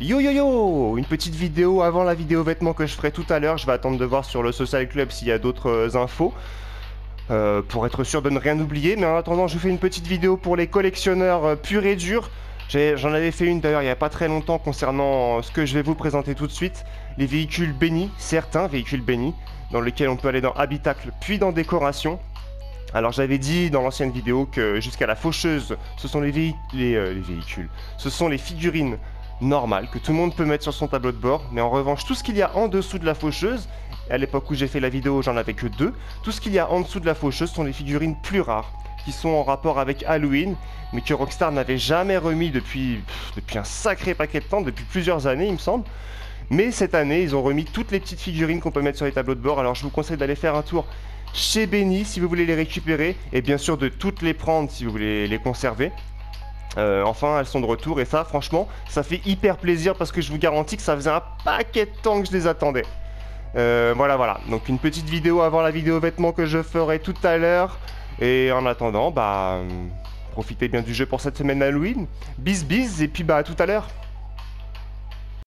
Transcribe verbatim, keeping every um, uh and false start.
Yo yo yo! Une petite vidéo avant la vidéo vêtements que je ferai tout à l'heure. Je vais attendre de voir sur le Social Club s'il y a d'autres euh, infos. Euh, pour être sûr de ne rien oublier. Mais en attendant, je vous fais une petite vidéo pour les collectionneurs euh, purs et durs. J'en avais fait une d'ailleurs il n'y a pas très longtemps concernant euh, ce que je vais vous présenter tout de suite. Les véhicules bénis, certains véhicules bénis, dans lesquels on peut aller dans habitacle puis dans décoration. Alors j'avais dit dans l'ancienne vidéo que jusqu'à la faucheuse, ce sont les, véhi les, euh, les véhicules, ce sont les figurines normales que tout le monde peut mettre sur son tableau de bord. Mais en revanche, tout ce qu'il y a en dessous de la faucheuse, à l'époque où j'ai fait la vidéo, j'en avais que deux. Tout ce qu'il y a en dessous de la faucheuse sont les figurines plus rares, qui sont en rapport avec Halloween, mais que Rockstar n'avait jamais remis depuis, pff, depuis un sacré paquet de temps, depuis plusieurs années il me semble. Mais cette année, ils ont remis toutes les petites figurines qu'on peut mettre sur les tableaux de bord. Alors je vous conseille d'aller faire un tour chez Benny si vous voulez les récupérer, et bien sûr de toutes les prendre si vous voulez les conserver. Euh, enfin, elles sont de retour, et ça, franchement, ça fait hyper plaisir parce que je vous garantis que ça faisait un paquet de temps que je les attendais. Euh, voilà, voilà. Donc une petite vidéo avant la vidéo vêtements que je ferai tout à l'heure. Et en attendant, bah, profitez bien du jeu pour cette semaine Halloween. Bis bis, et puis bah à tout à l'heure.